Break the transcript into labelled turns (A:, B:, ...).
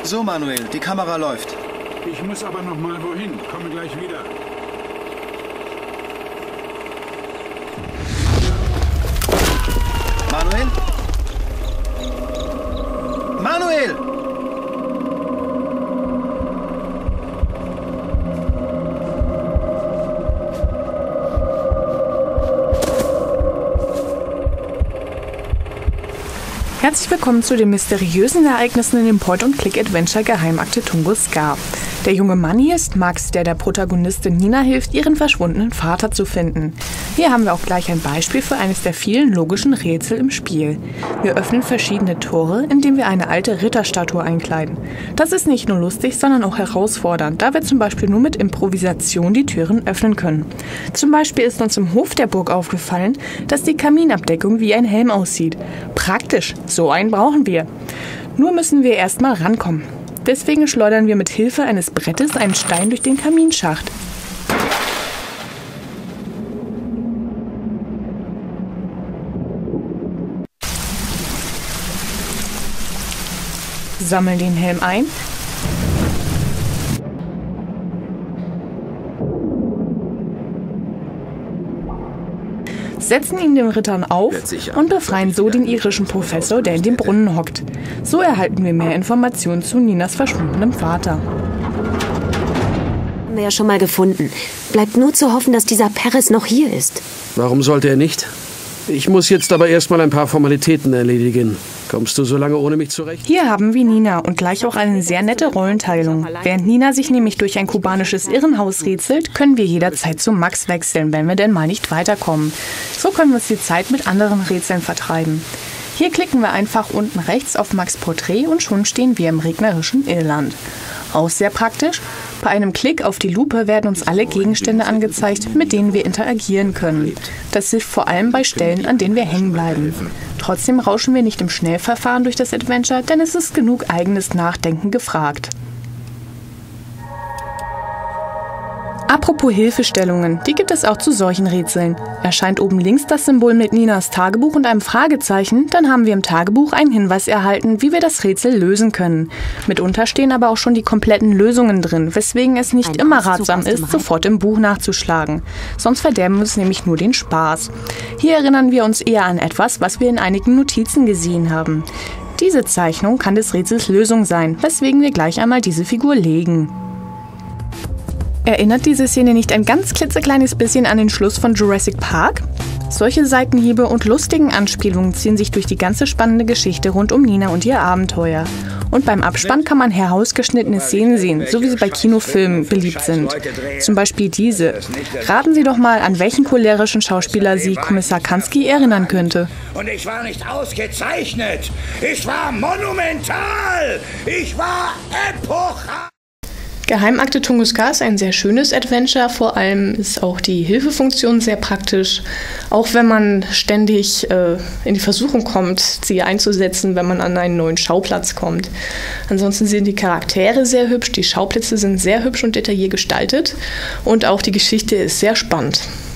A: So, Manuel, die Kamera läuft.
B: Ich muss aber noch mal wohin. Komme gleich wieder.
A: Manuel? Manuel!
C: Herzlich willkommen zu den mysteriösen Ereignissen in dem Point-and-Click-Adventure Geheimakte Tunguska. Der junge Mann hier ist Max, der Protagonistin Nina hilft, ihren verschwundenen Vater zu finden. Hier haben wir auch gleich ein Beispiel für eines der vielen logischen Rätsel im Spiel. Wir öffnen verschiedene Tore, indem wir eine alte Ritterstatue einkleiden. Das ist nicht nur lustig, sondern auch herausfordernd, da wir zum Beispiel nur mit Improvisation die Türen öffnen können. Zum Beispiel ist uns im Hof der Burg aufgefallen, dass die Kaminabdeckung wie ein Helm aussieht. Praktisch, so einen brauchen wir. Nur müssen wir erstmal rankommen. Deswegen schleudern wir mit Hilfe eines Brettes einen Stein durch den Kaminschacht. Sammeln den Helm ein. Setzen ihn den Rittern auf und befreien so den irischen Professor, der in dem Brunnen hockt. So erhalten wir mehr Informationen zu Ninas verschwundenem Vater.
D: Haben wir ja schon mal gefunden. Bleibt nur zu hoffen, dass dieser Paris noch hier ist.
E: Warum sollte er nicht? Ich muss jetzt aber erstmal ein paar Formalitäten erledigen. Kommst du so lange ohne mich zurecht?
C: Hier haben wir Nina und gleich auch eine sehr nette Rollenteilung. Während Nina sich nämlich durch ein kubanisches Irrenhaus rätselt, können wir jederzeit zu Max wechseln, wenn wir denn mal nicht weiterkommen. So können wir uns die Zeit mit anderen Rätseln vertreiben. Hier klicken wir einfach unten rechts auf Max Porträt und schon stehen wir im regnerischen Irland. Auch sehr praktisch, bei einem Klick auf die Lupe werden uns alle Gegenstände angezeigt, mit denen wir interagieren können. Das hilft vor allem bei Stellen, an denen wir hängen bleiben. Trotzdem rauschen wir nicht im Schnellverfahren durch das Adventure, denn es ist genug eigenes Nachdenken gefragt. Apropos Hilfestellungen, die gibt es auch zu solchen Rätseln. Erscheint oben links das Symbol mit Ninas Tagebuch und einem Fragezeichen, dann haben wir im Tagebuch einen Hinweis erhalten, wie wir das Rätsel lösen können. Mitunter stehen aber auch schon die kompletten Lösungen drin, weswegen es nicht immer ratsam ist, sofort im Buch nachzuschlagen. Sonst verderben wir uns nämlich nur den Spaß. Hier erinnern wir uns eher an etwas, was wir in einigen Notizen gesehen haben. Diese Zeichnung kann des Rätsels Lösung sein, weswegen wir gleich einmal diese Figur legen. Erinnert diese Szene nicht ein ganz klitzekleines bisschen an den Schluss von Jurassic Park? Solche Seitenhiebe und lustigen Anspielungen ziehen sich durch die ganze spannende Geschichte rund um Nina und ihr Abenteuer. Und beim Abspann kann man herausgeschnittene Szenen sehen, so wie sie bei Kinofilmen beliebt sind. Zum Beispiel diese. Raten Sie doch mal, an welchen cholerischen Schauspieler Sie Kommissar Kansky erinnern könnte.
F: Und ich war nicht ausgezeichnet. Ich war monumental. Ich war epochal.
C: Geheimakte Tunguska ist ein sehr schönes Adventure, vor allem ist auch die Hilfefunktion sehr praktisch, auch wenn man ständig in die Versuchung kommt, sie einzusetzen, wenn man an einen neuen Schauplatz kommt. Ansonsten sind die Charaktere sehr hübsch, die Schauplätze sind sehr hübsch und detailliert gestaltet und auch die Geschichte ist sehr spannend.